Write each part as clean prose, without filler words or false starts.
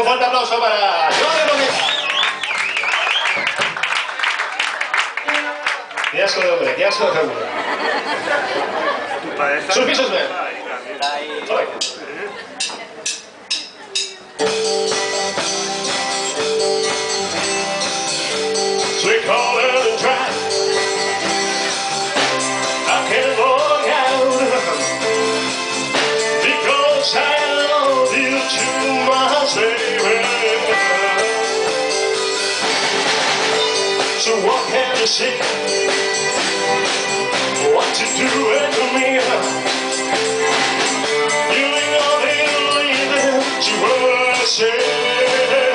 Un fuerte aplauso para Noche. Qué asco de hombre, qué asco de hombre. Sus pisos ven. Sweet collar and dry. I can't walk out because I love you too much, baby. So what can you say? What you doing to me? You ain't gonna believe it, you were saying.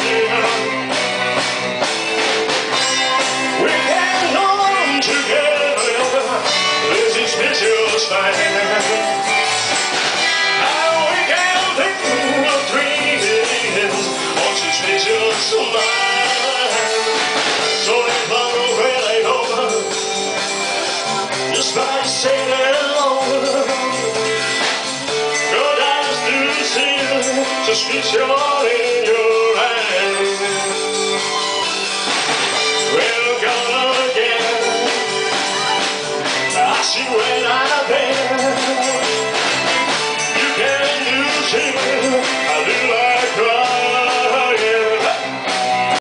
We can on together, this is vicious time. How we can think of dreams, on suspicious mind. So if I'm over, just by saying